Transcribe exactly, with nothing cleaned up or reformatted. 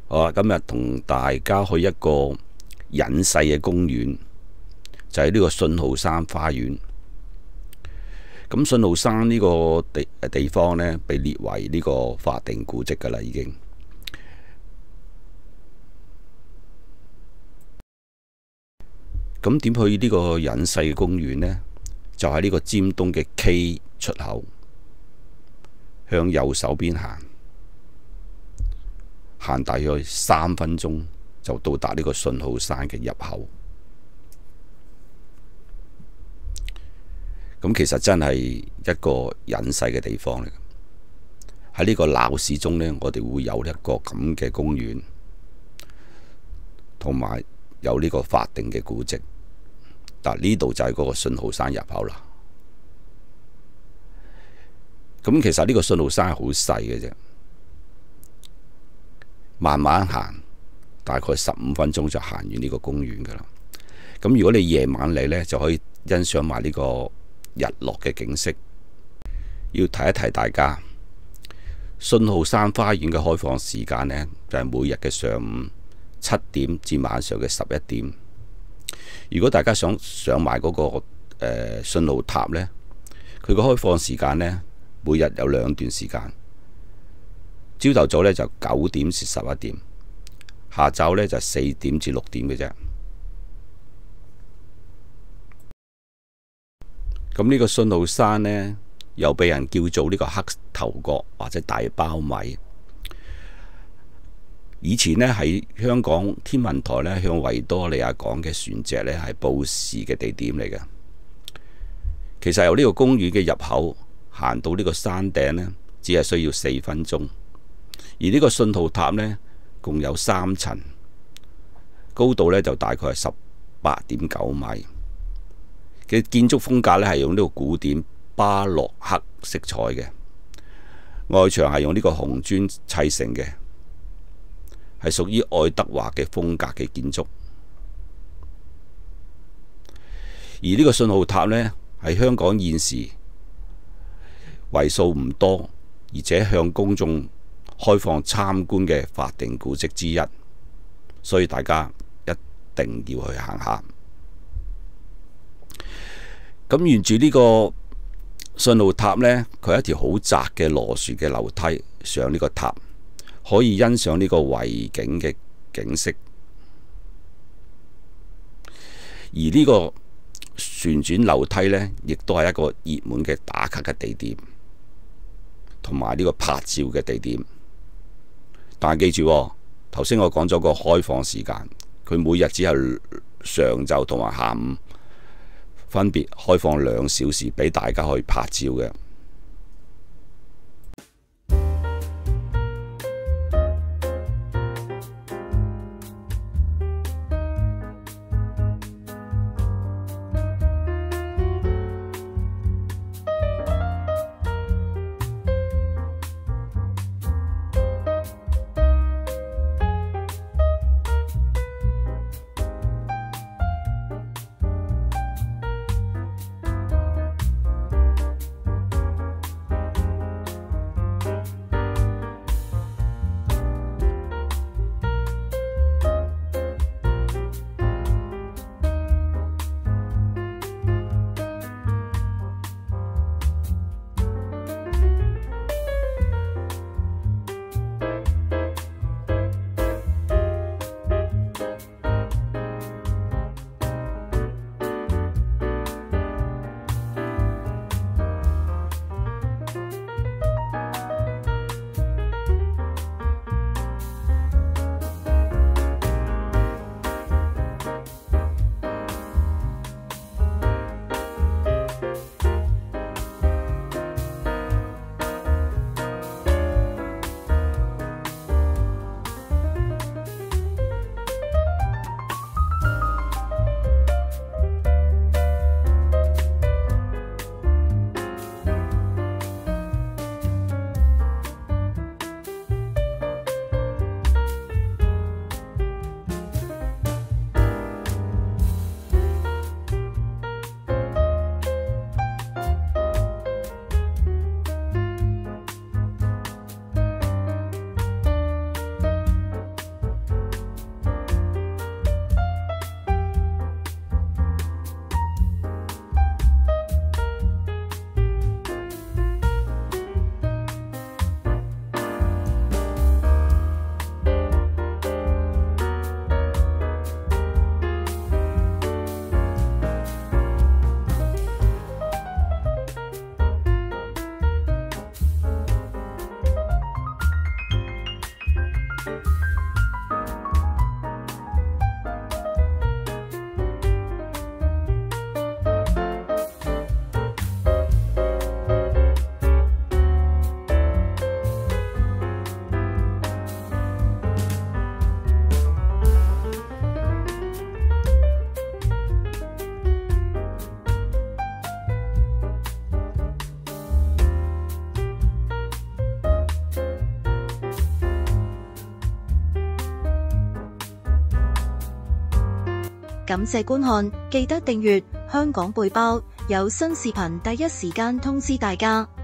好啦，今日同大家去一個隱世嘅公園，就係呢個信號山花園。咁信號山呢個地地方呢，被列為呢個法定古蹟噶啦，已經。咁點去呢個隱世嘅公園呢？就喺呢個尖東嘅 K 出口，向右手邊行，行大約三分鐘就到達呢個信號山嘅入口。咁其實真係一個隱世嘅地方嚟。喺呢個鬧市中呢，我哋會有一個咁嘅公園，同埋有呢個法定嘅古蹟。嗱，呢度就係嗰個信號山入口啦。咁其實呢個信號山係好細嘅啫，慢慢行，大概十五分鐘就行完呢個公園噶啦。咁如果你夜晚嚟呢，就可以欣賞埋呢個日落嘅景色。要提一提大家，信號山花園嘅開放時間呢，就係每日嘅上午七點至晚上嘅十一點。如果大家想上埋嗰個誒信號塔呢，佢個開放時間呢，每日有兩段時間。朝頭早呢就九點至十一點，下晝呢就四點至六點嘅啫。咁呢個信號山呢，又被人叫做呢個黑頭角或者大苞米。以前呢，喺香港天文台呢，向維多利亞港嘅船隻呢係報時嘅地點嚟嘅。其實由呢個公園嘅入口行到呢個山頂呢，只係需要四分鐘。而呢個信號塔呢，共有三層，高度呢就大概係十八點九米。嘅建築風格呢係用呢個古典巴洛克色彩嘅，外牆係用呢個紅磚砌成嘅。係屬於愛德華嘅風格嘅建築，而呢個信號塔呢，係香港現時為數唔多，而且向公眾開放參觀嘅法定古蹟之一，所以大家一定要去行下。咁沿住呢個信號塔呢，佢係一條好窄嘅螺旋嘅樓梯上呢個塔。可以欣賞呢個維景嘅景色，而呢個旋轉樓梯呢，亦都係一個熱門嘅打卡嘅地點，同埋呢個拍照嘅地點。但係記住喎，頭先我講咗個開放時間，佢每日只係上晝同埋下午分別開放兩小時俾大家去拍照嘅。 感謝觀看，記得訂閱香港背包，有新視頻第一時間通知大家。